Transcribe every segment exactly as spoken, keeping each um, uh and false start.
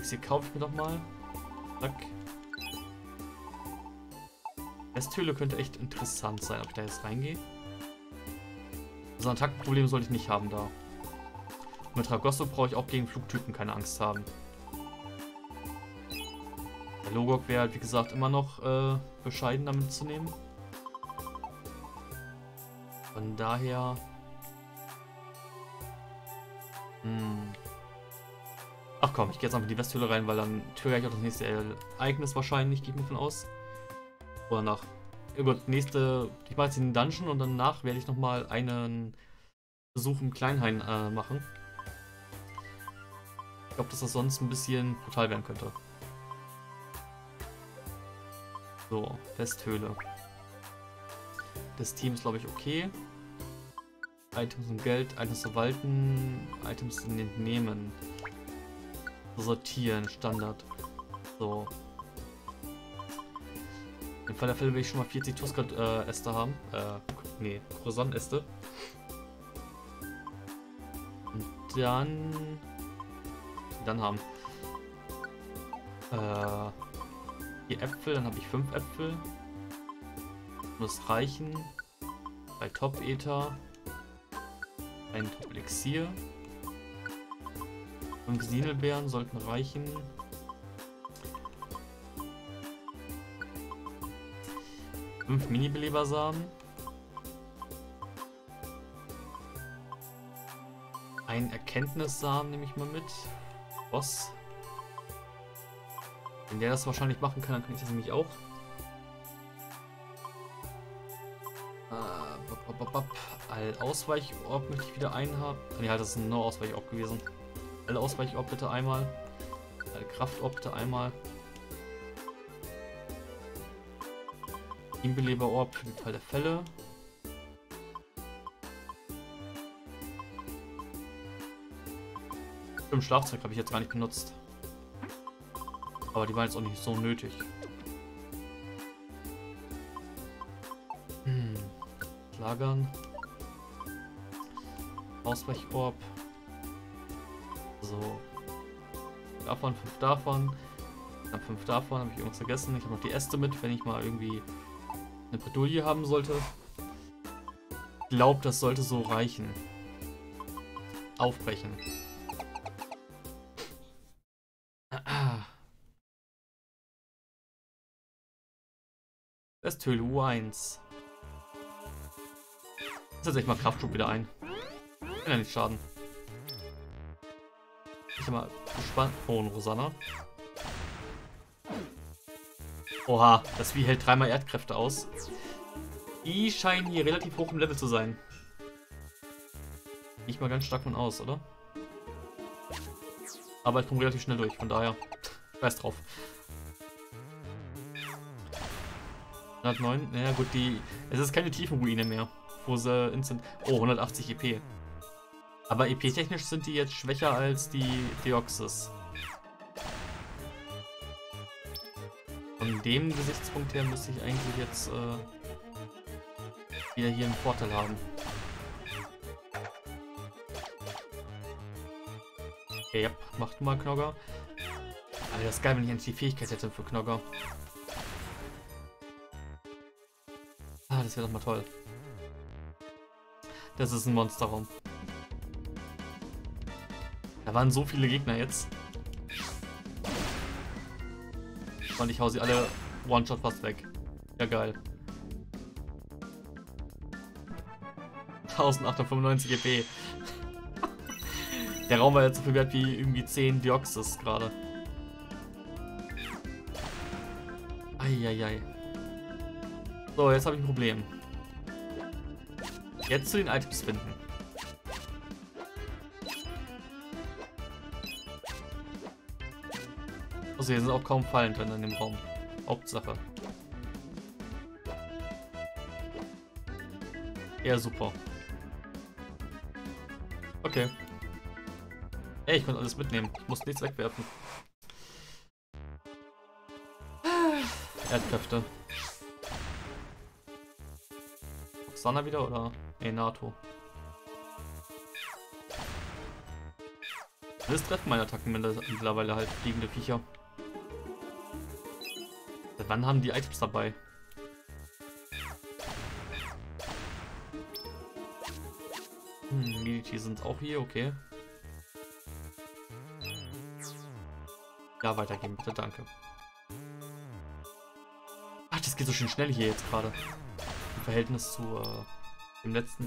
Elixier kaufe ich mir doch mal. Zack. Westhöhle könnte echt interessant sein, ob ich da jetzt reingehe. So ein Attackenproblem sollte ich nicht haben da. Und mit Tragosso brauche ich auch gegen Flugtypen keine Angst haben. Der Logok wäre halt, wie gesagt, immer noch äh, bescheiden damit zu nehmen. Von daher... Hm. Ach komm, ich gehe jetzt einfach in die Westhöhle rein, weil dann triggere ich auch das nächste Ereignis wahrscheinlich, gehe ich mal von aus. Oder nach... Ja gut, nächste... Ich mache jetzt den Dungeon und danach werde ich nochmal einen Besuch im Kleinhain äh, machen. Ich glaube, dass das sonst ein bisschen brutal werden könnte. So, Westhöhle. Das Team ist, glaube ich, okay. Items und Geld, Items verwalten, Items entnehmen. Sortieren, Standard. So. Im Fall der Fälle will ich schon mal vierzig Tuskat-Äste äh, haben. Äh, nee, Croissant-Äste. Und dann... Dann haben. Äh... Die Äpfel, dann habe ich fünf Äpfel. Muss reichen. Bei Top-Ether. Ein Top-Elixier. fünf Sinelbeeren sollten reichen. fünf Mini-Belebersamen. Ein Erkenntnissamen nehme ich mal mit. Boss. Wenn der das wahrscheinlich machen kann, dann kann ich das nämlich auch. All Ausweichorb möchte ich wieder einen haben. Ne, halt, das ist ein No-Ausweichorb gewesen. All Ausweichorb bitte einmal. All Kraftorb bitte einmal. Teambeleberorb für den Fall der Fälle. Fünf Schlafzeug habe ich jetzt gar nicht benutzt. Aber die waren jetzt auch nicht so nötig. Hm. Lagern. Ausweichorb. So. Davon, fünf davon. Dann fünf davon, habe ich irgendwas vergessen. Ich habe noch die Äste mit, wenn ich mal irgendwie eine Bredouille haben sollte. Ich glaube, das sollte so reichen. Aufbrechen. Westhöhle U eins. Setze ich mal Kraftschub wieder ein. Kann ja nicht schaden. Ich bin mal gespannt. Oh, ein Rosanna. Oha, das Vieh hält dreimal Erdkräfte aus. Die scheinen hier relativ hoch im Level zu sein. Gehe ich mal ganz stark von aus, oder? Aber ich komme relativ schnell durch, von daher. Scheiß drauf. hundertneun, naja gut, die. Es ist keine Tiefenruine mehr. Wo sie instant. Oh, hundertachtzig E P. Aber E P-technisch sind die jetzt schwächer als die Deoxys. Von dem Gesichtspunkt her müsste ich eigentlich jetzt äh, wieder hier einen Vorteil haben. Okay, ja, mach du mal Knogger. Aber das ist geil, wenn ich endlich die Fähigkeit hätte für Knogger. Ah, das wäre doch mal toll. Das ist ein Monsterraum. Da waren so viele Gegner jetzt. Und ich hau sie alle One-Shot fast weg. Ja, geil. eintausendachthundertfünfundneunzig E P. Der Raum war jetzt so viel wert wie irgendwie zehn Deoxys gerade. Eieiei. So, jetzt habe ich ein Problem. Jetzt zu den Items finden. Also hier sind auch kaum Fallen drin in dem Raum. Hauptsache. Ja, super. Okay. Ey, ich konnte alles mitnehmen. Ich muss nichts wegwerfen. Erdkräfte. Roxana wieder oder? Nee, NATO. Das treffen meine Attacken mittlerweile halt fliegende Viecher. Seit wann haben die Items dabei? Hm, Militi sind auch hier, okay. Ja, weitergehen, bitte, danke. Ach, das geht so schön schnell hier jetzt gerade. Im Verhältnis zu äh, dem letzten.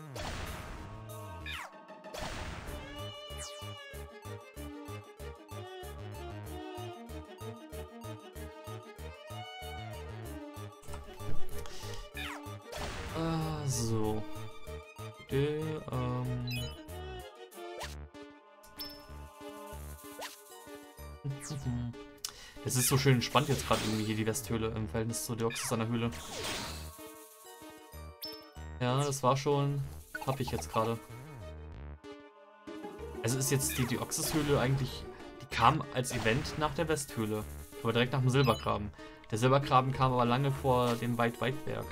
Äh, so. Okay, ähm. Es ist so schön spannend jetzt gerade irgendwie hier die Westhöhle im Verhältnis zu Deoxys an der Höhle. Ja, das war schon... Hab ich jetzt gerade. Also ist jetzt die Deoxys-Höhle eigentlich... Die kam als Event nach der Westhöhle. Aber direkt nach dem Silbergraben. Der Silbergraben kam aber lange vor dem Weit-Weitberg.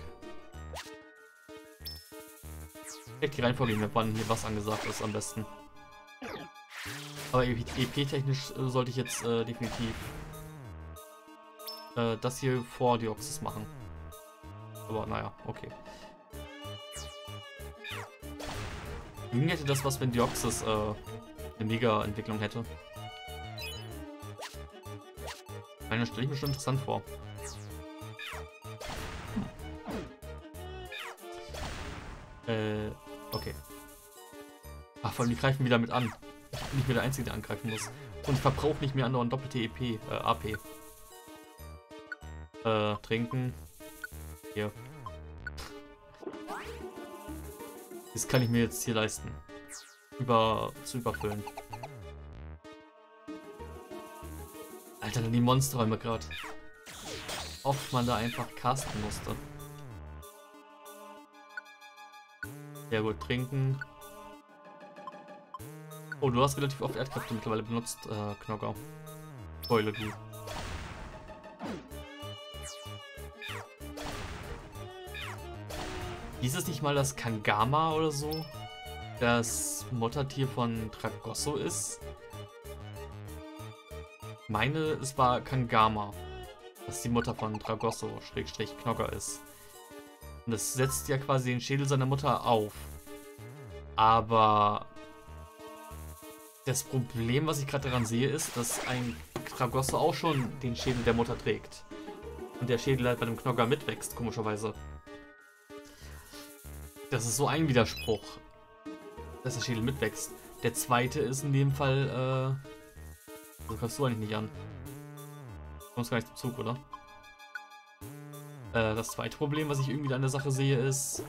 Direkt die Reihenfolge, wann hier was angesagt ist am besten. Aber E P-technisch äh, sollte ich jetzt äh, definitiv äh, das hier vor Deoxys machen. Aber naja, okay. Wie hätte das was, wenn Deoxys äh, eine Mega-Entwicklung hätte? Eine stelle ich mir schon interessant vor. Hm. Äh, okay. Ach, vor allem die greifen wieder mit an. Ich bin nicht mehr der Einzige, der angreifen muss. Und ich verbrauche nicht mehr andauernd doppelte E P, äh, A P. Äh, trinken. Hier. Das kann ich mir jetzt hier leisten. Über, zu überfüllen. Alter, dann die Monsterräume gerade. Oft man da einfach casten musste. Sehr gut, trinken. Oh, du hast relativ oft Erdkräfte mittlerweile benutzt, äh, Knocker. Keule, du. Hieß es nicht mal, dass Kangama oder so das Muttertier von Tragosso ist? Ich meine, es war Kangama, was die Mutter von Tragosso, Schrägstrich Knocker ist. Und das setzt ja quasi den Schädel seiner Mutter auf. Aber das Problem, was ich gerade daran sehe, ist, dass ein Tragosso auch schon den Schädel der Mutter trägt. Und der Schädel halt bei dem Knocker mitwächst, komischerweise. Das ist so ein Widerspruch, dass der Schädel mitwächst. Der zweite ist in dem Fall, äh... So kommst du eigentlich nicht an. Du kommst gar nicht zum Zug, oder? Äh, das zweite Problem, was ich irgendwie an der Sache sehe, ist...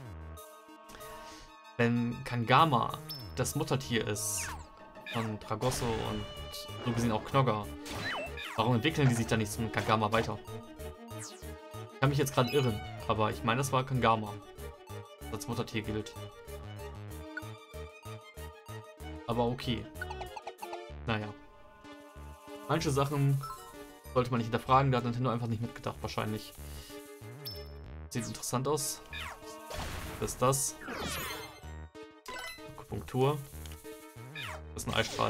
Wenn Kangama das Muttertier ist von Tragosso und so gesehen auch Knocker, warum entwickeln die sich dann nicht zum Kangama weiter? Ich kann mich jetzt gerade irren, aber ich meine, das war Kangama, das als Muttertier gilt. Aber okay. Naja. Manche Sachen sollte man nicht hinterfragen, da hat Nintendo einfach nicht mitgedacht, wahrscheinlich. Sieht interessant aus. Was ist das? Akupunktur. Das ist ein Eisstrahl.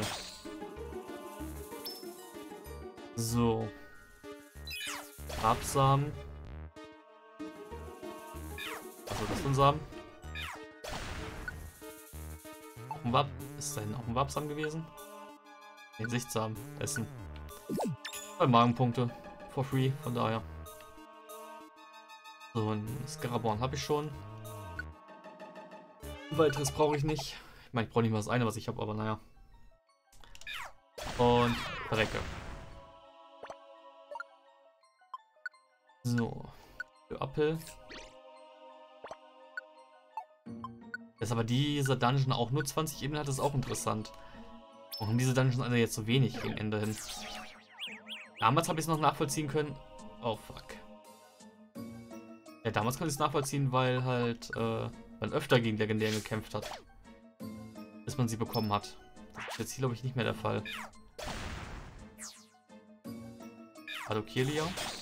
So. Absamen. Also das ist ein Samen. Auch ein Wab. Ist da auch ein Wabsamen gewesen? Den Sichtsamen essen. Zwei Magenpunkte. For free, von daher. So, ein Scaraborn habe ich schon. Ein weiteres brauche ich nicht. Ich meine, ich brauche nicht mal das eine, was ich habe, aber naja. Und verrecke. So. Für Apfel. Dass aber dieser Dungeon auch nur zwanzig Ebenen hat, ist auch interessant. Warum diese Dungeons also jetzt so wenig gegen Ende hin? Damals habe ich es noch nachvollziehen können. Oh fuck. Ja, damals konnte ich es nachvollziehen, weil halt äh, man öfter gegen Legendären gekämpft hat. Bis man sie bekommen hat. Das ist jetzt hier, glaube ich, nicht mehr der Fall. Hallo Kirlia.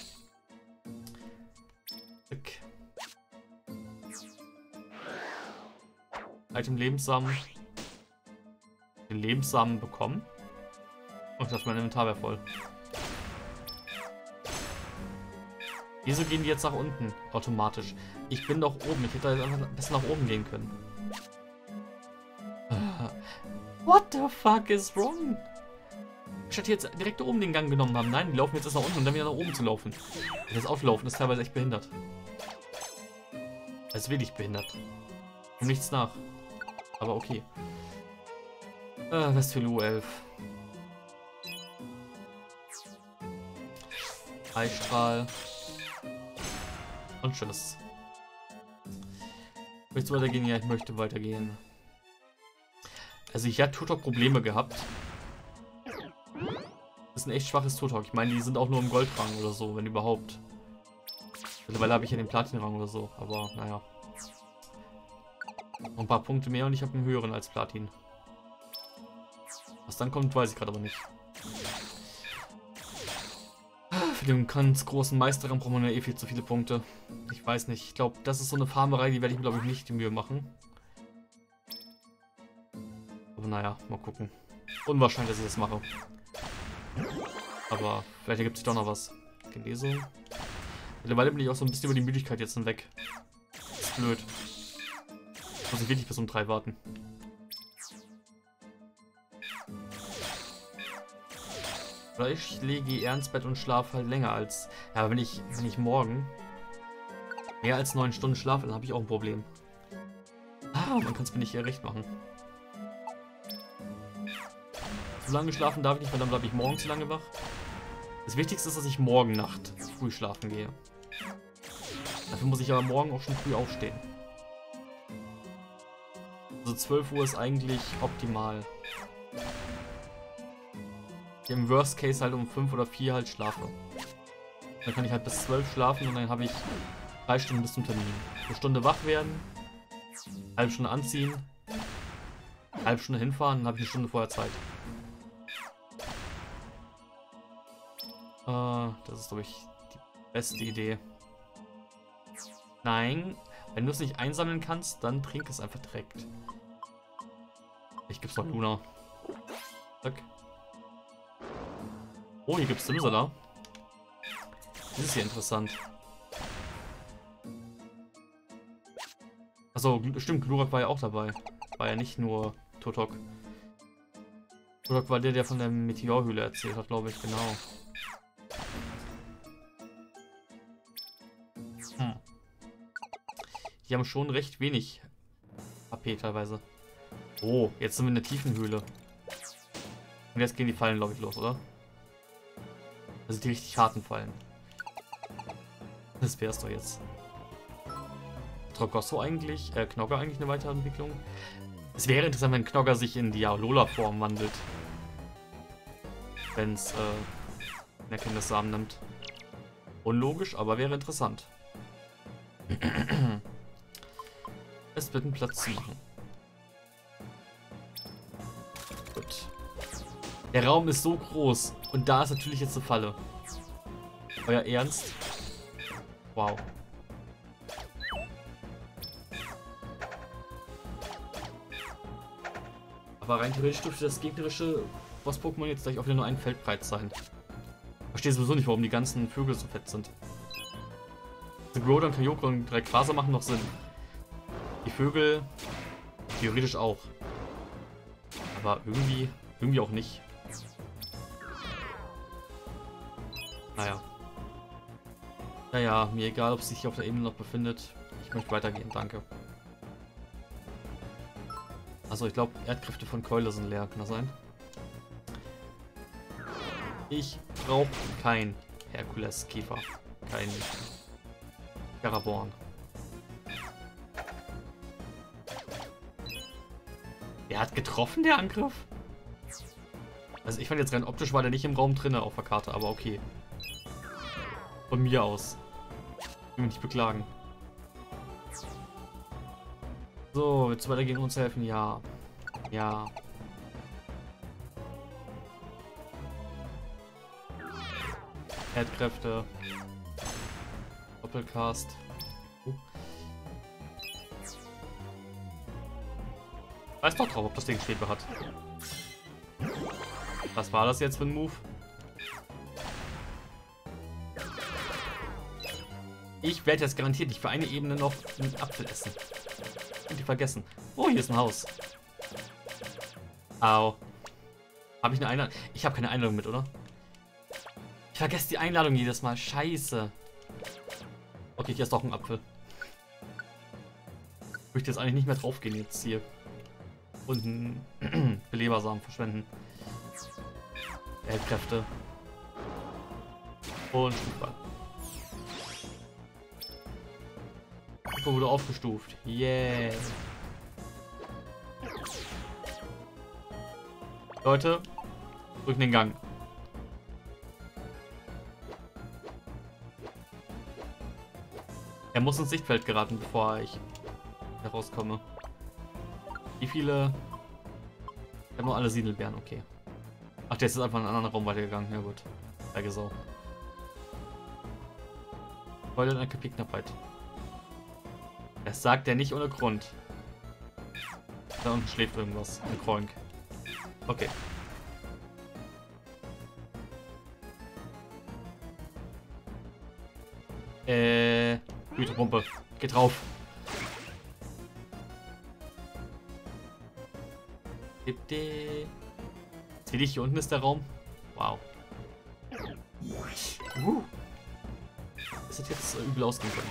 Klick. Item Lebenssamen. Den Lebenssamen bekommen. Und ich dachte, mein Inventar wäre voll. Wieso gehen die jetzt nach unten? Automatisch. Ich bin doch oben. Ich hätte jetzt einfach besser nach oben gehen können. What the fuck is wrong? Statt jetzt direkt oben den Gang genommen haben. Nein, die laufen jetzt erst nach unten und dann wieder nach oben zu laufen. Das Auflaufen ist teilweise echt behindert. Das ist wirklich behindert. Um nichts nach. Aber okay. Äh, Westphal U elf. Eisstrahl. Und tschüss. Möchtest du weitergehen? Ja, ich möchte weitergehen. Also ich habe Turtok Probleme gehabt. Das ist ein echt schwaches Turtok. Ich meine, die sind auch nur im Goldrang oder so, wenn überhaupt. Mittlerweile habe ich ja den Platinrang oder so, aber naja. Noch ein paar Punkte mehr und ich habe einen höheren als Platin. Was dann kommt, weiß ich gerade aber nicht. Für den ganz großen Meisterrang braucht man ja eh viel zu viele Punkte. Ich weiß nicht. Ich glaube, das ist so eine Farmerei, die werde ich mir, glaube ich, nicht die Mühe machen. Aber naja, mal gucken. Unwahrscheinlich, dass ich das mache. Aber vielleicht ergibt sich doch noch was. Genesung. Mittlerweile bin ich auch so ein bisschen über die Müdigkeit jetzt hinweg. Das ist blöd. Muss ich wirklich bis um drei warten. Oder ich lege eher ins Bett und schlafe halt länger als... Ja, aber wenn ich, wenn ich morgen mehr als neun Stunden schlafe, dann habe ich auch ein Problem. Ah, man kann es mir nicht eher recht machen. Zu lange schlafen darf ich nicht, weil dann bleibe ich morgen zu lange wach. Das Wichtigste ist, dass ich morgen Nacht früh schlafen gehe. Dafür muss ich aber morgen auch schon früh aufstehen. Also zwölf Uhr ist eigentlich optimal. Ich im Worst Case halt um fünf oder vier halt schlafe. Dann kann ich halt bis zwölf schlafen und dann habe ich drei Stunden bis zum Termin. Eine Stunde wach werden, halbe Stunde anziehen, halbe Stunde hinfahren, dann habe ich eine Stunde vorher Zeit. Uh, das ist, glaube ich, die beste Idee. Nein, wenn du es nicht einsammeln kannst, dann trink es einfach direkt. Ich gib's noch Luna. Zack. Oh, hier gibt's Simsala. Das ist hier interessant. Achso, stimmt, Glurak war ja auch dabei. War ja nicht nur Turtok. Turtok war der, der von der Meteorhöhle erzählt hat, glaube ich, genau. Hm. Die haben schon recht wenig H P teilweise. Oh, jetzt sind wir in der tiefen Höhle. Und jetzt gehen die Fallen, glaube ich, los, oder? Also die richtig harten Fallen. Das wär's doch jetzt. Tragosso eigentlich, äh, Knogger eigentlich eine Weiterentwicklung? Es wäre interessant, wenn Knogger sich in die Alola-Form wandelt. Wenn es äh, Erkenntnissamen nimmt. Unlogisch, aber wäre interessant. Es wird einen Platz zu machen. Gut. Der Raum ist so groß und da ist natürlich jetzt eine Falle. Euer Ernst? Wow. Aber rein theoretisch dürfte das gegnerische Boss-Pokémon jetzt gleich auch wieder nur ein Feldbreit sein. Ich verstehe sowieso nicht, warum die ganzen Vögel so fett sind. The Groudon, Kyogre und Rayquaza machen noch Sinn. Die Vögel theoretisch auch. Aber irgendwie, irgendwie auch nicht. Naja. Naja, mir egal, ob es sich hier auf der Ebene noch befindet. Ich möchte weitergehen, danke. Also ich glaube, Erdkräfte von Keule sind leer, kann das sein? Ich brauche kein Herkules-Käfer. Kein Garaborn. Der hat getroffen, der Angriff? Also ich fand jetzt rein optisch war der nicht im Raum drinne auf der Karte, aber okay. Von mir aus. Ich will mich nicht beklagen. So, willst du weitergehen und uns helfen? Ja. Ja. Erdkräfte. Doppelcast. Uh. Weiß doch drauf, ob das Ding Schwebe hat. Was war das jetzt für ein Move? Ich werde jetzt garantiert nicht für eine Ebene noch einen Apfel essen. Und die vergessen. Oh, hier ist ein Haus. Au. Habe ich eine Einladung? Ich habe keine Einladung mit, oder? Ich vergesse die Einladung jedes Mal. Scheiße. Okay, hier ist doch ein Apfel. Ich möchte jetzt eigentlich nicht mehr drauf gehen jetzt hier. Und einen Belebersamen verschwenden. Weltkräfte. Und Stufe. Wurde aufgestuft. Yeah. Leute, drücken den Gang. Er muss ins Sichtfeld geraten, bevor ich herauskomme. Wie viele? Ich habe nur alle Siedelbeeren, okay. Ach, der ist jetzt einfach in einen anderen Raum weitergegangen. Ja gut. Danke so. Heute eine K P-Knappheit. Das sagt er nicht ohne Grund. Da unten schläft irgendwas. Ein Kroink. Okay. Äh. Hydropumpe. Geht drauf. Seht ihr, hier unten ist der Raum. Wow. Uh. Das hätte jetzt übel ausgehen können.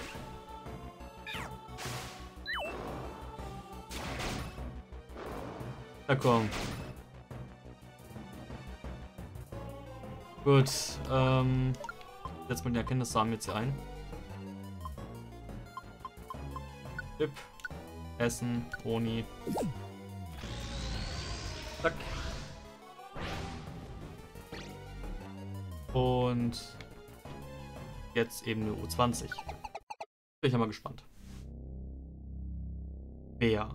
Na komm. Gut, ähm. Setzt man die Erkenntnissamen jetzt hier ein. Tipp. Essen, Boni. Zack. Und jetzt eben eine U zwanzig. Bin ich ja mal gespannt. Wer?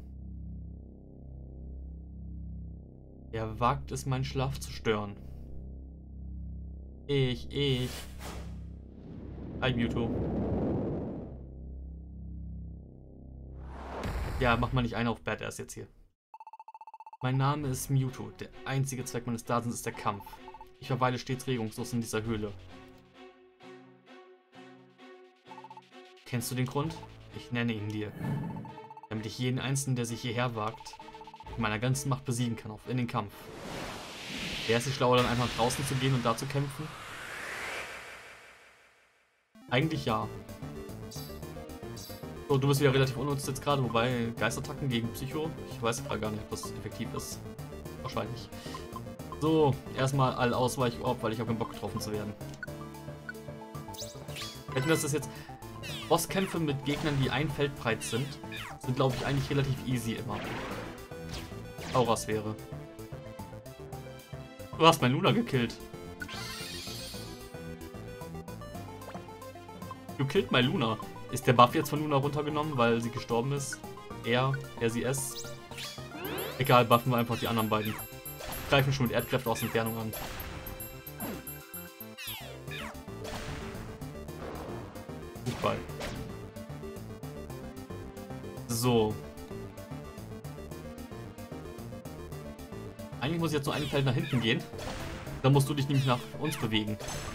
Wer wagt es, meinen Schlaf zu stören? Ich, ich. Hi, Mewtwo. Ja, mach mal nicht einen auf Badass jetzt hier. Mein Name ist Mewtwo. Der einzige Zweck meines Daseins ist der Kampf. Ich verweile stets regungslos in dieser Höhle. Kennst du den Grund? Ich nenne ihn dir. Damit ich jeden Einzelnen, der sich hierher wagt, mit meiner ganzen Macht besiegen kann, auf in den Kampf. Wäre es nicht schlauer, dann einfach draußen zu gehen und da zu kämpfen? Eigentlich ja. So, du bist wieder relativ unnütz jetzt gerade, wobei Geistattacken gegen Psycho, ich weiß gerade gar nicht, ob das effektiv ist. Wahrscheinlich. So, erstmal all Ausweichorb, weil ich habe keinen Bock getroffen zu werden. Ich denke, das ist jetzt Bosskämpfe mit Gegnern, die ein Feld breit sind, sind glaube ich eigentlich relativ easy immer. Aurasphäre. Du hast meinen Luna gekillt. Du killt mein Luna. Ist der Buff jetzt von Luna runtergenommen, weil sie gestorben ist? Er, er, sie, es. Egal, buffen wir einfach die anderen beiden. Greifen schon mit Erdkräften aus Entfernung an. Fußball. So. Eigentlich muss ich jetzt nur ein Feld nach hinten gehen. Dann musst du dich nämlich nach uns bewegen.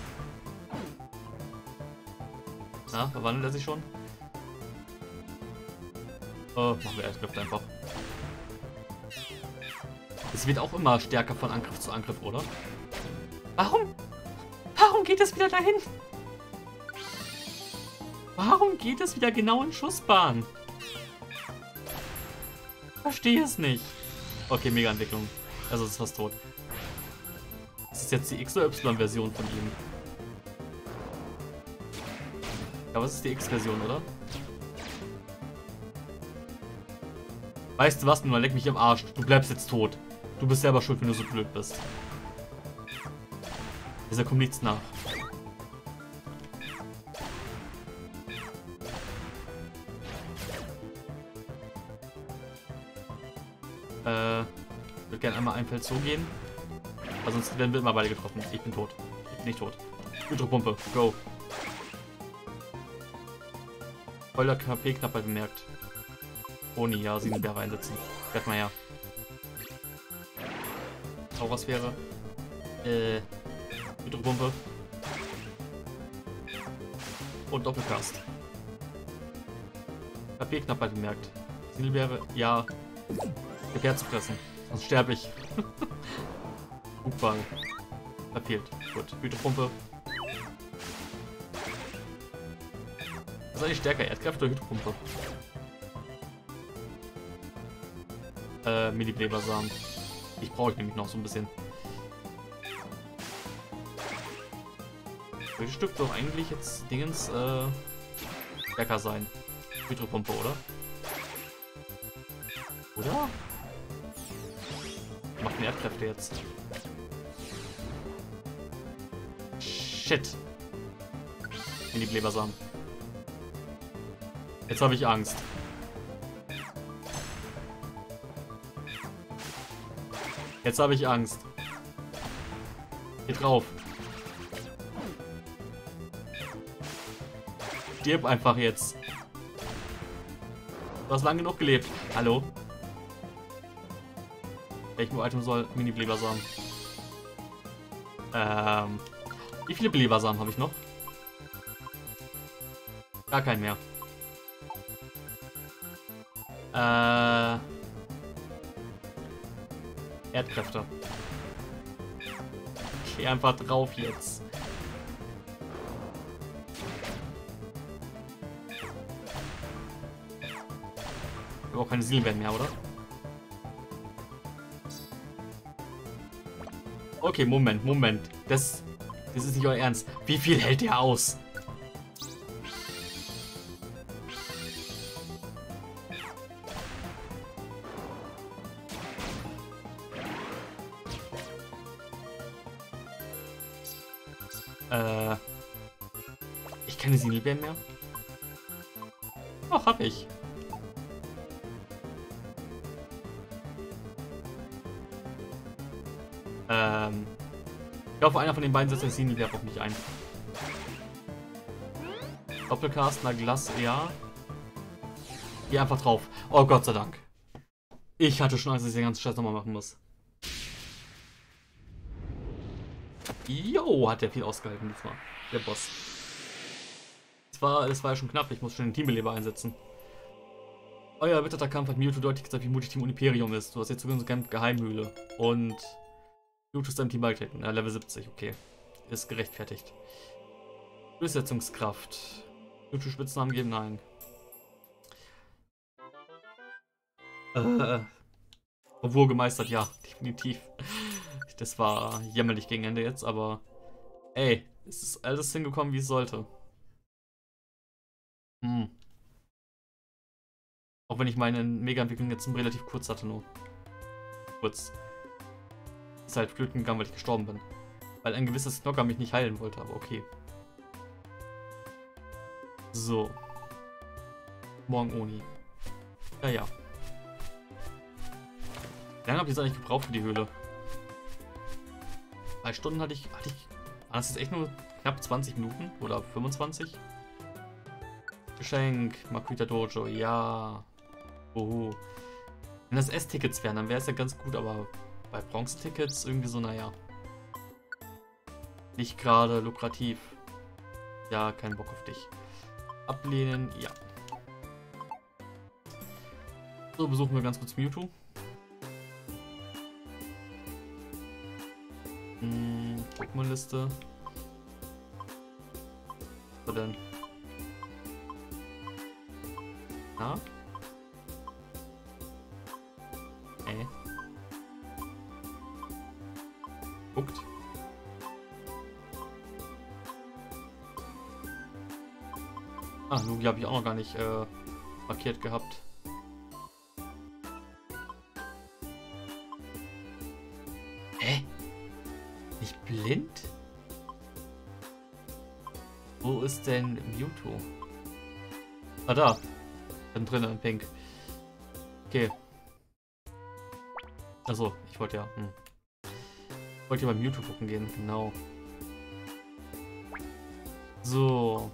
Na, verwandelt er sich schon? Oh, machen wir Erdkräfte einfach. Es wird auch immer stärker von Angriff zu Angriff, oder? Warum? Warum geht es wieder dahin? Warum geht es wieder genau in Schussbahn? Verstehe es nicht. Okay, mega Entwicklung. Also es ist fast tot. Das ist jetzt die X- oder Y-Version von ihm. Ja, was ist die X-Version, oder? Weißt du was, nur leck mich am Arsch. Du bleibst jetzt tot. Du bist selber schuld, wenn du so blöd bist. Dieser kommt nichts nach. Äh, ich würde gerne einmal ein Feld so gehen. Weil sonst werden wir immer beide getroffen. Ich bin tot. Ich bin nicht tot. Hydropumpe, go. Voller K P Knappheit bemerkt. Ohne, ja, sieben Bäre einsetzen. Bleib mal her. Aurasphäre. Äh. Hydropumpe. Und Doppelcast. Papierknappheit bemerkt. Silbeere, ja. Ich hab Herz zu fressen. Sonst sterbe ich. Bugball. Verfehlt. Gut. Hydropumpe. Was ist eigentlich stärker? Erdkraft oder Hydropumpe? Äh, Mini-Blebersamen. Ich brauche ich nämlich noch so ein bisschen. Welches Stück doch eigentlich jetzt Dingens äh, stärker sein? Hydropumpe, oder? Oder? Macht mehr Erdkräfte jetzt. Shit. In die Blebersamen. Jetzt habe ich Angst. Jetzt habe ich Angst. Geh drauf. Stirb einfach jetzt. Du hast lange genug gelebt. Hallo? Welchen Item soll Mini-Blebersamen? Ähm. Wie viele Blebersamen habe ich noch? Gar keinen mehr. Äh. Erdkräfte. Geh einfach drauf jetzt. Ich habe auch keine Silben mehr, oder? Okay, Moment, Moment. Das, das ist nicht euer Ernst. Wie viel hält der aus? Äh. Ich keine Silben mehr? Ach, hab ich. Ähm. Ich hoffe, einer von den beiden setzt den Sinelwerf auf mich ein. Doppelcast, na Glas, ja. Geh einfach drauf. Oh Gott sei Dank. Ich hatte schon Angst, dass ich den ganzen Scheiß nochmal machen muss. Jo, hat der viel ausgehalten diesmal. Der Boss. Das war, das war ja schon knapp. Ich muss schon den Teambeleber einsetzen. Euer erbitterter Kampf hat Mewtwo deutlich gezeigt, wie mutig Team Imperium ist. Du hast jetzt sogar eine Geheimhöhle. Und Mewtwo ist deinem Team beigetreten. Ja, Level siebzig, okay. Ist gerechtfertigt. Durchsetzungskraft. Mewtwo Spitznamen geben? Nein. Äh. Obwohl gemeistert, ja, definitiv. Das war jämmerlich gegen Ende jetzt, aber ey, es ist alles hingekommen, wie es sollte. Hm. Auch wenn ich meine Mega-Entwicklung jetzt relativ kurz hatte, nur. Kurz. Ist halt flöten gegangen, weil ich gestorben bin. Weil ein gewisses Knocker mich nicht heilen wollte, aber okay. So. Morgen Oni. Ja, ja. Wie lange habe ich jetzt eigentlich gebraucht für die Höhle? Drei Stunden hatte ich, hatte ich. War das jetzt echt nur knapp zwanzig Minuten? Oder fünfundzwanzig? Geschenk, Makuita Dojo, ja. Oho. Wenn das S-Tickets wären, dann wäre es ja ganz gut, aber bei Bronze-Tickets irgendwie so, naja. Nicht gerade lukrativ. Ja, kein Bock auf dich. Ablehnen, ja. So, besuchen wir ganz kurz Mewtwo. Hm, Pokémon-Liste. Was denn? Na? Ey. Guckt. Ah, Lugi habe ich auch noch gar nicht äh, markiert gehabt. Hä? Nicht blind? Wo ist denn Mewtwo? Ah, da. Bin drinnen in Pink. Okay. Achso, ich wollte ja. Hm. Ich wollte ja bei Mewtwo gucken gehen, genau. So.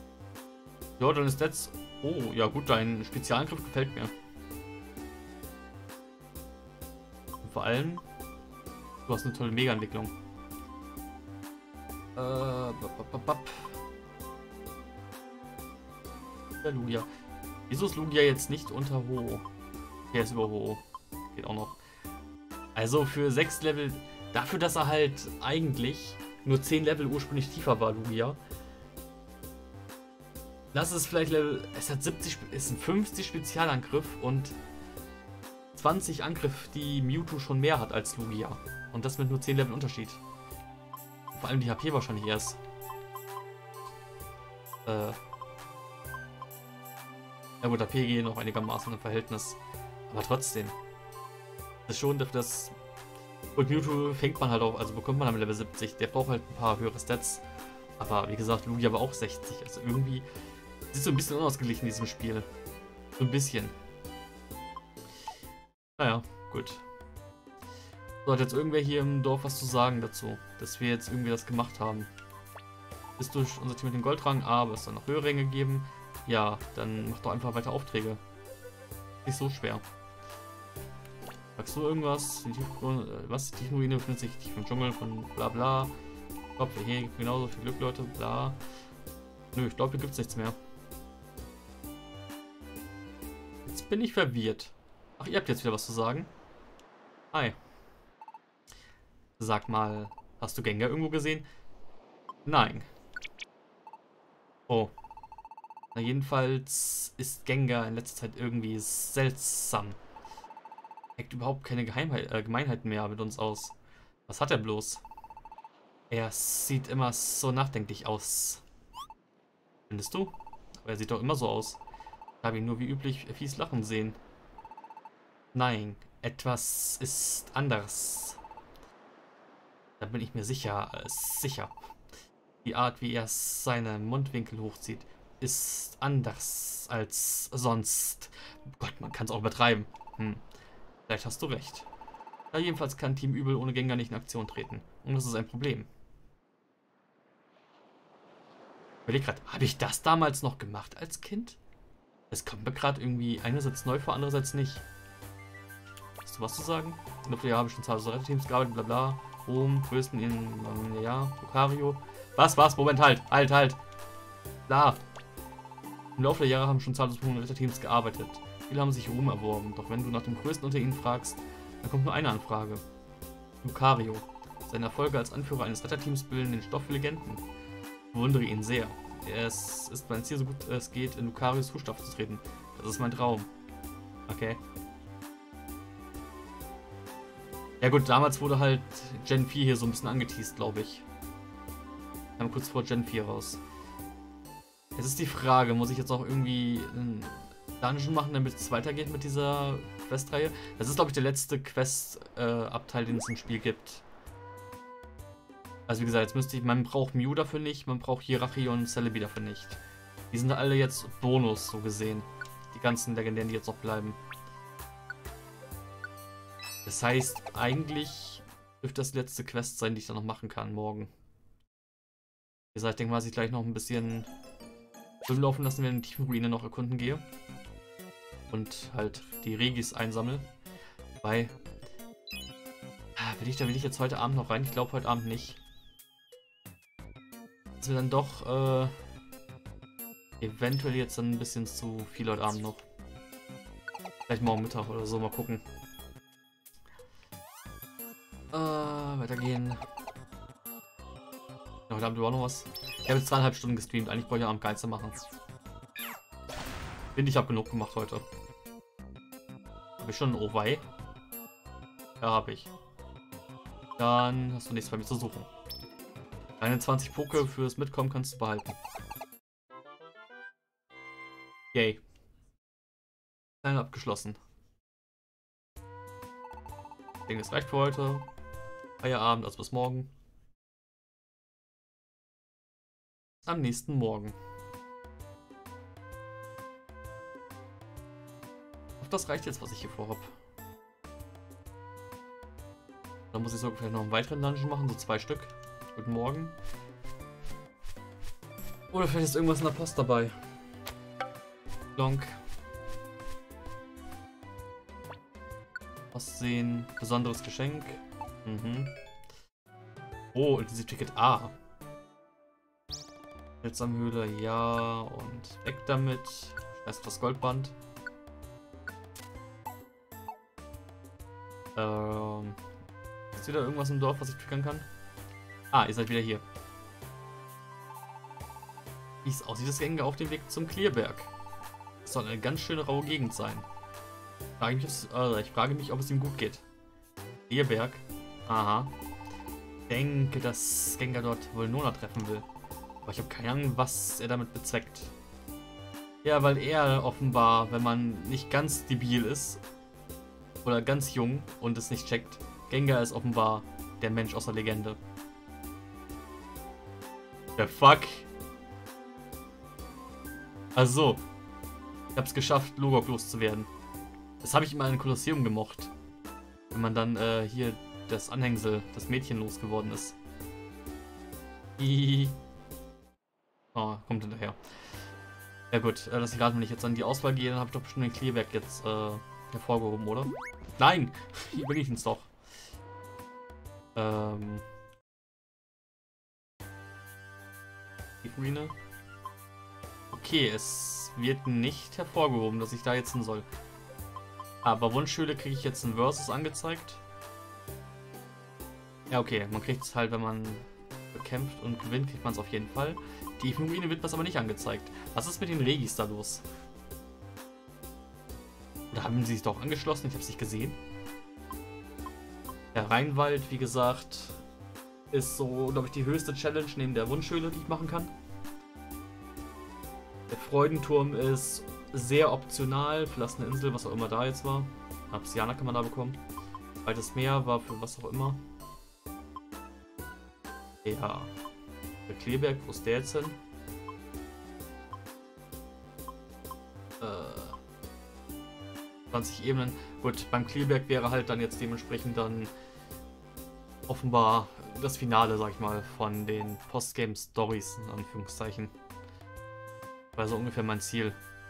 Ja, dann ist jetzt. Oh, ja gut, dein Spezialangriff gefällt mir. vor allem, du hast eine tolle Mega-Entwicklung. Äh, bap, bap, bap. Der Lugia. Wieso ist Lugia jetzt nicht unter Ho? Der ist über Ho. Geht auch noch. Also für sechs Level, dafür, dass er halt eigentlich nur zehn Level ursprünglich tiefer war, Lugia. Das ist vielleicht Level, es hat siebzig, ist ein fünfzig Spezialangriff und zwanzig Angriff, die Mewtwo schon mehr hat als Lugia. Und das mit nur zehn Level Unterschied. Vor allem die H P wahrscheinlich erst. Äh. Ja gut, H P gehen noch einigermaßen im Verhältnis. Aber trotzdem. Das ist schon dafür, dass. Und Mewtwo fängt man halt auch, also bekommt man am Level siebzig. Der braucht halt ein paar höhere Stats. Aber wie gesagt, Lugia war auch sechzig. Also irgendwie ist so ein bisschen unausgeglichen in diesem Spiel. So ein bisschen. Naja, gut. So, hat jetzt irgendwer hier im Dorf was zu sagen dazu, dass wir jetzt irgendwie das gemacht haben? Ist durch unser Team mit dem Goldrang, aber es soll noch höhere Ränge geben. Ja, dann mach doch einfach weiter Aufträge. Nicht so schwer. Sagst du irgendwas? Die Tiefgrund, äh, was? Die Tiefenruine befindet sich tief im Dschungel von bla bla. Ich glaube, hier gibt genauso viel Glück, Leute. Bla. Nö, ich glaube, hier gibt es nichts mehr. Jetzt bin ich verwirrt. Ach, ihr habt jetzt wieder was zu sagen? Hi. Sag mal, hast du Gengar irgendwo gesehen? Nein. Oh. Na jedenfalls ist Gengar in letzter Zeit irgendwie seltsam. Eckt überhaupt keine Geheimheit, äh, Gemeinheiten mehr mit uns aus. Was hat er bloß? Er sieht immer so nachdenklich aus. Findest du? Aber er sieht doch immer so aus. Ich habe ihn nur wie üblich fies lachen sehen. Nein, etwas ist anders. Da bin ich mir sicher, äh, sicher. Die Art, wie er seine Mundwinkel hochzieht, ist anders als sonst. Gott, man kann es auch übertreiben. Hm. Vielleicht hast du recht. Ja, jedenfalls kann Team Übel ohne Gengar nicht in Aktion treten. Und das ist ein Problem. Ich überleg grad, habe ich das damals noch gemacht als Kind? Es kommt mir gerade irgendwie einerseits neu vor, andererseits nicht. Hast du was zu sagen? In der Jahr habe ich schon zahlreiche Retterteams gearbeitet, bla bla. Rom, größten in, ja, Lucario. Was, was? Moment, halt, halt, halt. Bla. Im Laufe der Jahre haben schon zahlreiche Retterteams gearbeitet. Viele haben sich Ruhm erworben, doch wenn du nach dem größten unter ihnen fragst, dann kommt nur eine Anfrage. Lucario. Seine Erfolge als Anführer eines Retterteams bilden den Stoff für Legenden. Ich bewundere ihn sehr. Es ist mein Ziel, so gut es geht, in Lucarios Fußstapfen zu treten. Das ist mein Traum. Okay. Ja gut, damals wurde halt Gen vier hier so ein bisschen angeteased, glaube ich. Wir haben kurz vor Gen vier raus. Jetzt ist die Frage, muss ich jetzt auch irgendwie einen Dungeon machen, damit es weitergeht mit dieser Questreihe? Das ist, glaube ich, der letzte Quest-Abteil, äh, den es im Spiel gibt. Also wie gesagt, jetzt müsste ich, man braucht Mew dafür nicht, man braucht Hierarchie und Celebi dafür nicht. Die sind alle jetzt Bonus, so gesehen. Die ganzen Legendären, die jetzt noch bleiben. Das heißt, eigentlich dürfte das letzte Quest sein, die ich dann noch machen kann, morgen. Wie gesagt, ich denke mal, dass ich gleich noch ein bisschen Film laufen lassen, wenn ich in die Tiefenruine noch erkunden gehe. Und halt die Regis einsammle. Weil, will ich, da will ich jetzt heute Abend noch rein? Ich glaube heute Abend nicht. Das wird dann doch äh, eventuell jetzt dann ein bisschen zu viel heute Abend noch. Vielleicht morgen Mittag oder so, mal gucken. Äh, weitergehen. Ja, heute Abend war noch was. Ich habe jetzt zweieinhalb Stunden gestreamt. Eigentlich wollte ich am Geister machen. Finde ich, habe genug gemacht heute. Habe ich schon ein Owei? Ja, habe ich. Dann hast du nichts bei mir zu suchen. einundzwanzig Poke fürs Mitkommen kannst du behalten. Yay. Dann abgeschlossen. Ich denke, das reicht für heute. Feierabend, also bis morgen. Am nächsten Morgen. Auf das reicht jetzt, was ich hier vorhab. Dann muss ich sogar vielleicht noch einen weiteren Dungeon machen, so zwei Stück. Guten Morgen. Oder vielleicht ist irgendwas in der Post dabei. Donk. Was sehen? Besonderes Geschenk. Mhm. Oh, dieses Ticket A. Seltsamhöhle, ja. Und weg damit. Erst das Goldband. Ähm. Ist wieder irgendwas im Dorf, was ich triggern kann? Ah, ihr seid wieder hier. Wie es aussieht, ist Gengar auf dem Weg zum Clearberg. Das soll eine ganz schöne raue Gegend sein. Frage mich, äh, ich frage mich, ob es ihm gut geht. Clearberg? Aha. Ich denke, dass Gengar dort wohl Nona treffen will. Aber ich habe keine Ahnung, was er damit bezweckt. Ja, weil er offenbar, wenn man nicht ganz debil ist, oder ganz jung und es nicht checkt, Gengar ist offenbar der Mensch aus der Legende. The fuck? Also, ich hab's geschafft, Logok loszuwerden. Das habe ich immer in Kolosseum gemocht. Wenn man dann äh, hier das Anhängsel, das Mädchen losgeworden ist. Hihihi. Oh, kommt hinterher. Ja gut, äh, lass ich raten, wenn ich jetzt an die Auswahl gehe, dann habe ich doch bestimmt den Clearberg jetzt äh, hervorgehoben, oder? Nein! Hier bin ich ins doch. Ähm. Die Ruine. Okay, es wird nicht hervorgehoben, dass ich da jetzt hin soll. Aber Wunschhöhle kriege ich jetzt ein Versus angezeigt. Ja, okay, man kriegt es halt, wenn man bekämpft und gewinnt, kriegt man es auf jeden Fall. Die Ruine wird das aber nicht angezeigt. Was ist mit den Regis da los? Oder haben sie sich doch angeschlossen? Ich habe es nicht gesehen. Der Rheinwald, wie gesagt, ist so, glaube ich, die höchste Challenge neben der Wunschhöhle, die ich machen kann. Der Freudenturm ist sehr optional. Verlassene Insel, was auch immer da jetzt war. Absiana kann man da bekommen. Weites Meer war für was auch immer. Ja. Der Kleeberg, wo ist der jetzt hin? Äh, zwanzig Ebenen. Gut, beim Kleeberg wäre halt dann jetzt dementsprechend dann offenbar das Finale, sag ich mal, von den Postgame-Stories, in Anführungszeichen. War so ungefähr mein Ziel.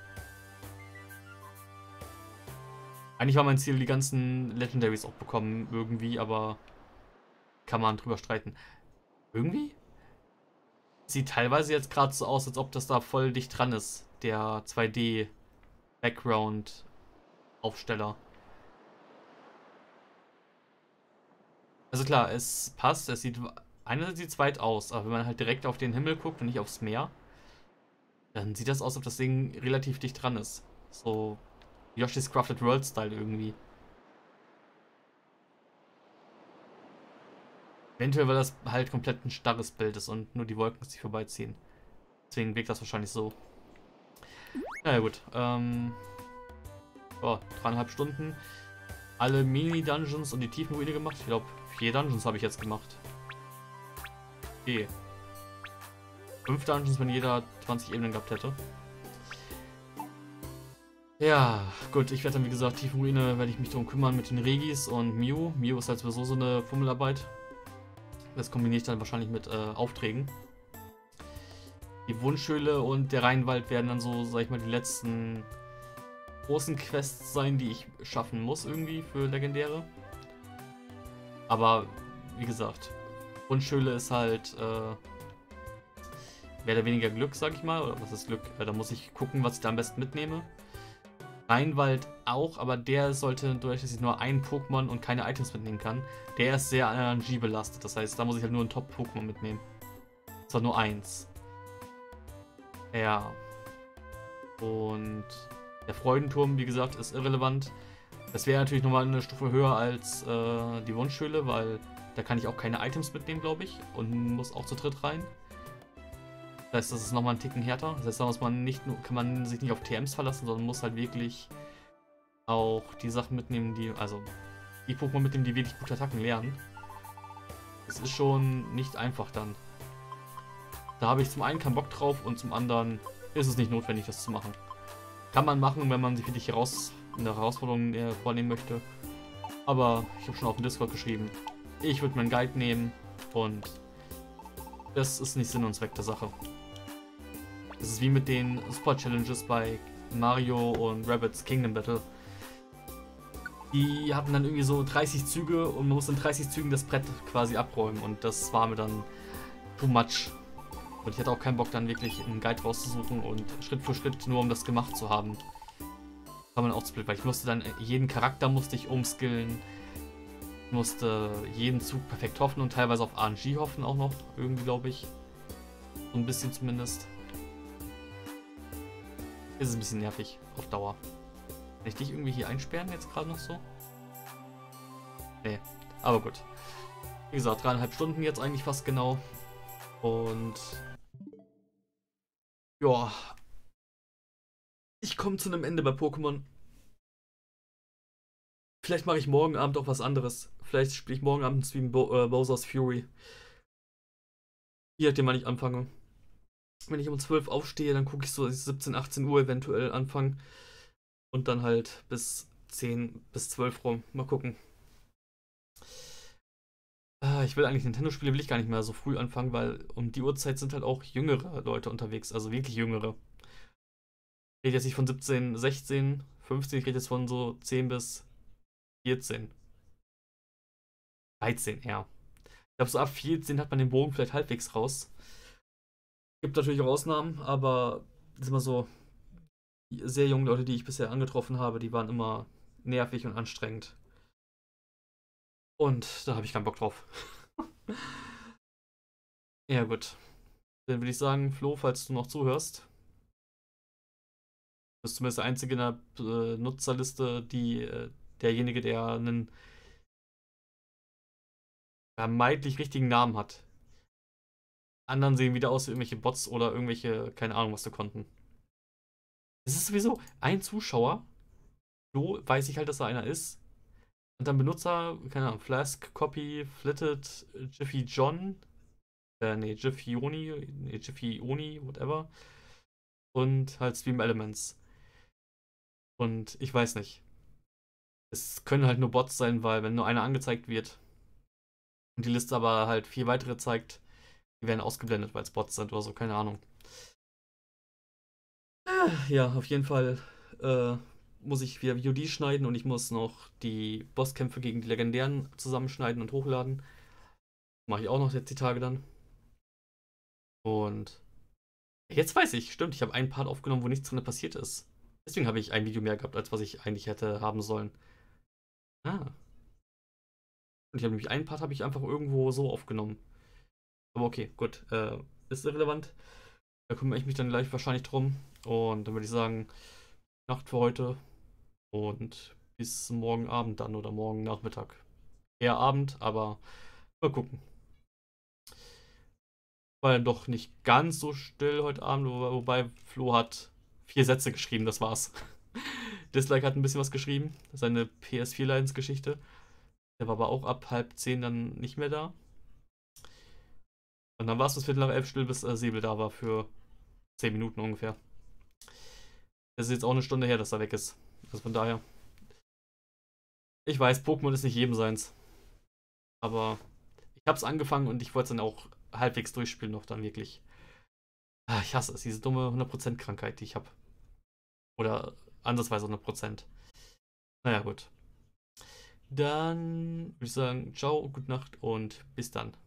Eigentlich war mein Ziel, die ganzen Legendaries auch bekommen, irgendwie, aber kann man drüber streiten. Irgendwie? Sieht teilweise jetzt gerade so aus, als ob das da voll dicht dran ist, der zwei D Background Aufsteller. Also klar, es passt, es sieht, einerseits sieht es weit aus, aber wenn man halt direkt auf den Himmel guckt und nicht aufs Meer, dann sieht das aus, als ob das Ding relativ dicht dran ist. So Yoshi's Crafted World Style irgendwie. Eventuell, weil das halt komplett ein starres Bild ist und nur die Wolken sich vorbeiziehen. Deswegen wirkt das wahrscheinlich so. Naja gut, ähm... oh, dreieinhalb Stunden. Alle Mini-Dungeons und die Tiefenruine gemacht. Ich glaube, vier Dungeons habe ich jetzt gemacht. Okay. Fünf Dungeons, wenn jeder zwanzig Ebenen gehabt hätte. Ja, gut, ich werde dann, wie gesagt, Tiefenruine werde ich mich darum kümmern mit den Regis und Mew. Mew ist halt sowieso so eine Fummelarbeit. Das kombiniere ich dann wahrscheinlich mit äh, Aufträgen. Die Wunschhöhle und der Rheinwald werden dann so, sag ich mal, die letzten großen Quests sein, die ich schaffen muss irgendwie für Legendäre. Aber, wie gesagt, Wunschhöhle ist halt äh, mehr oder weniger Glück, sag ich mal. Oder was ist Glück? Äh, da muss ich gucken, was ich da am besten mitnehme. Rheinwald auch, aber der sollte, durch dass ich nur ein Pokémon und keine Items mitnehmen kann, der ist sehr energiebelastet. Das heißt, da muss ich halt nur ein Top-Pokémon mitnehmen. Zwar nur eins. Ja. Und der Freudenturm, wie gesagt, ist irrelevant. Das wäre natürlich nochmal eine Stufe höher als äh, die Wunschhöhle, weil da kann ich auch keine Items mitnehmen, glaube ich. Und muss auch zu dritt rein. Das heißt, das ist nochmal einen Ticken härter. Das heißt, da muss man nicht nur, kann man sich nicht auf T Ms verlassen, sondern muss halt wirklich auch die Sachen mitnehmen, die, also die Pokémon mitnehmen, die wirklich gute Attacken lernen. Das ist schon nicht einfach dann. Da habe ich zum einen keinen Bock drauf und zum anderen ist es nicht notwendig, das zu machen. Kann man machen, wenn man sich wirklich heraus, eine Herausforderung äh, vornehmen möchte. Aber ich habe schon auf dem Discord geschrieben, ich würde meinen Guide nehmen und das ist nicht Sinn und Zweck der Sache. Das ist wie mit den Super Challenges bei Mario und Rabbids Kingdom Battle. Die hatten dann irgendwie so dreißig Züge und man muss in dreißig Zügen das Brett quasi abräumen und das war mir dann too much. Und ich hatte auch keinen Bock dann wirklich einen Guide rauszusuchen und Schritt für Schritt nur um das gemacht zu haben. War man auch zu blöd, weil ich musste dann jeden Charakter musste ich umskillen, musste jeden Zug perfekt hoffen und teilweise auf R N G hoffen auch noch, irgendwie glaube ich. So ein bisschen zumindest. Ist ein bisschen nervig auf Dauer. Kann ich dich irgendwie hier einsperren jetzt gerade noch so? Nee, aber gut. Wie gesagt, dreieinhalb Stunden jetzt eigentlich fast genau. Und ja, ich komme zu einem Ende bei Pokémon. Vielleicht mache ich morgen Abend auch was anderes. Vielleicht spiele ich morgen Abend einen Stream Bo äh, Bowser's Fury. Je nachdem, wann ich anfange. Wenn ich um zwölf aufstehe, dann gucke ich so, dass ich siebzehn, achtzehn Uhr eventuell anfange. Und dann halt bis zehn bis zwölf rum. Mal gucken. Ah, ich will eigentlich Nintendo-Spiele will ich gar nicht mehr so früh anfangen, weil um die Uhrzeit sind halt auch jüngere Leute unterwegs. Also wirklich jüngere. Ich rede jetzt nicht von siebzehn, sechzehn, fünfzehn, ich rede jetzt von so zehn bis vierzehn. dreizehn eher. Ich glaube, so ab vierzehn hat man den Bogen vielleicht halbwegs raus. Gibt natürlich auch Ausnahmen, aber das ist immer so, die sehr junge Leute, die ich bisher angetroffen habe, die waren immer nervig und anstrengend. Und da habe ich keinen Bock drauf. Ja, gut. Dann würde ich sagen, Flo, falls du noch zuhörst, bist du zumindest der Einzige in der äh, Nutzerliste, die äh, derjenige, der einen vermeintlich richtigen Namen hat. Anderen sehen wieder aus wie irgendwelche Bots oder irgendwelche, keine Ahnung, was du konnten. Es ist sowieso ein Zuschauer, so weiß ich halt, dass da einer ist. Und dann Benutzer, keine Ahnung, Flask, Copy, Flitted, Jiffy John, äh, nee, Jiffy Oni, nee, Jiffy Oni, whatever. Und halt Stream Elements. Und ich weiß nicht. Es können halt nur Bots sein, weil wenn nur einer angezeigt wird und die Liste aber halt vier weitere zeigt, die werden ausgeblendet, weil es Bots sind oder so, keine Ahnung. Ja, auf jeden Fall äh, muss ich wieder V O D schneiden und ich muss noch die Bosskämpfe gegen die Legendären zusammenschneiden und hochladen. Mache ich auch noch jetzt die Tage dann. Und jetzt weiß ich, stimmt, ich habe einen Part aufgenommen, wo nichts drin passiert ist. Deswegen habe ich ein Video mehr gehabt, als was ich eigentlich hätte haben sollen. Ah. Und ich habe nämlich einen Part habe ich einfach irgendwo so aufgenommen. Aber okay, gut. Äh, ist irrelevant. Da kümmere ich mich dann gleich wahrscheinlich drum. Und dann würde ich sagen, Nacht für heute. Und bis morgen Abend dann oder morgen Nachmittag. Eher Abend, aber mal gucken. War dann doch nicht ganz so still heute Abend, wo- wobei Flo hat vier Sätze geschrieben, das war's. Dislike hat ein bisschen was geschrieben, seine P S vier-Leidensgeschichte. Der war aber auch ab halb zehn dann nicht mehr da. Und dann war es bis Viertel nach elf still, bis äh, Säbel da war für zehn Minuten ungefähr. Das ist jetzt auch eine Stunde her, dass er weg ist. Also von daher. Ich weiß, Pokémon ist nicht jedem seins. Aber ich hab's angefangen und ich wollte es dann auch halbwegs durchspielen noch dann wirklich. Ah, ich hasse es, diese dumme hundert Prozent Krankheit, die ich habe. Oder ansatzweise hundert Prozent. Naja, gut. Dann würde ich sagen, ciao, gute Nacht und bis dann.